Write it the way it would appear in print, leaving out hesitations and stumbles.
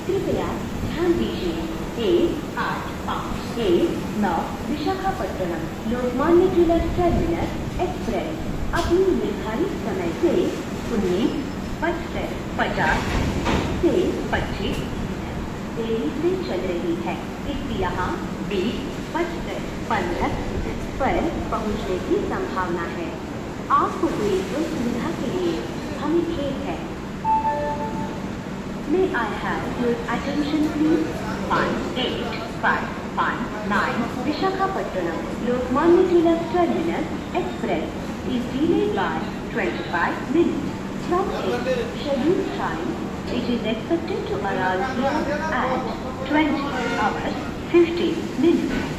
कृपया ध्यान दीजिए 18519 विशाखापट्टनम लोकमान्य तिलक टर्मिनस एक्सप्रेस अपनी निर्धारित समय से 19:50 से 25 देरी से चल रही है। इसकी यहाँ 20:15 पर पहुँचने की संभावना है। आपको हुई सुविधा के लिए हमें खेद है। May I have your attention please? 18519 Visakhapatnam Lokmanya Tilak Terminus Express is delayed by 25 minutes from its scheduled time. It is expected to arrive here at 20 hours 15 minutes.